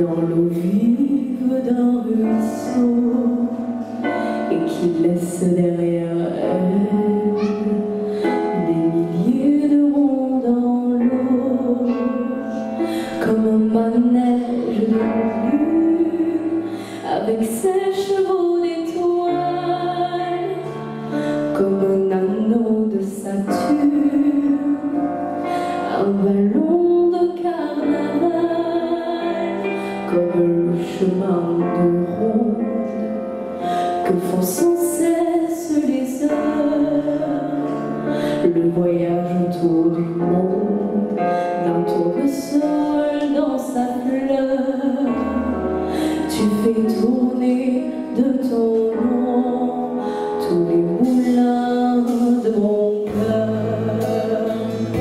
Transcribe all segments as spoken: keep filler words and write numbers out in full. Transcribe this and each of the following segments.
dans l'eau vive d'un ruisseau et qui laisse derrière elle des milliers de ronds dans l'eau, comme un manège de lune avec ses chevaux d'étoiles, comme un anneau de Saturne, un ballon de carnaval, comme le chemin de ronde que font sans cesse les heures, le voyage autour du monde d'un tournesol dans sa fleur. Tu fais tourner de ton nom tous les moulins de mon cœur,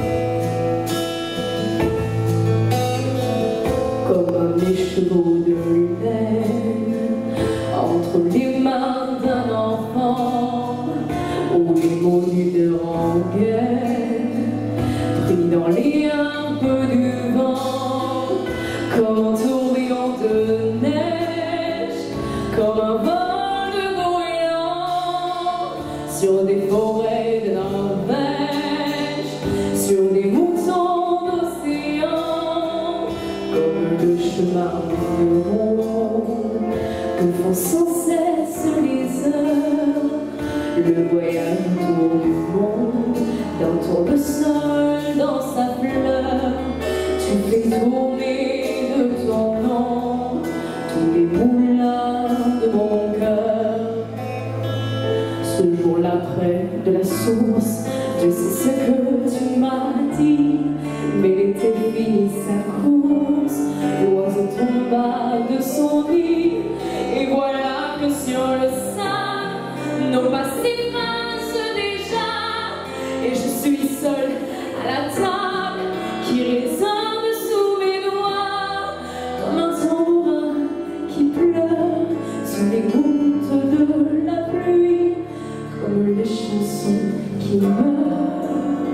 comme un écheveau de laine entre les mains d'un enfant, ou les mots d'une rengaine pris dans les un peu du vent, comme un tourbillon de neige, comme un vol de goéland sur des forêts de Norvège, sur des moutons d'océan, comme le chemin de ronde que font sans cesse les heures, le voyage autour du monde d'un tournesol dans sa fleur. Tu fais tourner de ton nom tous les moulins de mon cœur. Ce jour-là, près de la source, je sais ce que tu m'as dit, mais l'été finit sa course, l'oiseau tomba de son nid, et voilà que sur le sable, nos pas s'effacent déjà, et je suis seule à la table qui résonne sous mes doigts, comme un tambourin qui pleure sous les gouttes de la pluie, comme les chansons qui meurent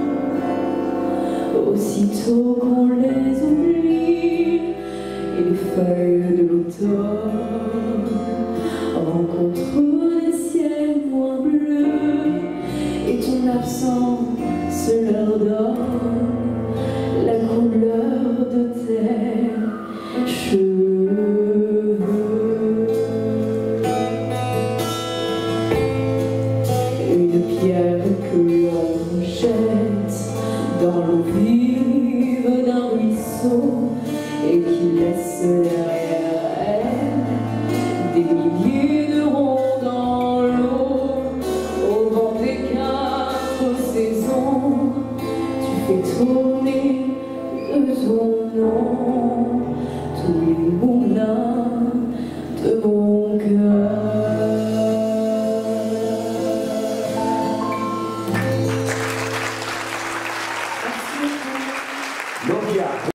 aussitôt qu'on les oublie, et les feuilles de l'automne rencontrent des ciels moins bleus, et ton absence leur donne la couleur de tes cheveux. Une pierre que l'on jette dans l'eau vive d'un ruisseau et qui laisse derrière elle des milliers de ronds dans l'eau, au vent des quatre saisons. Tu fais tourner de ton nom tous les moulins de mon cœur.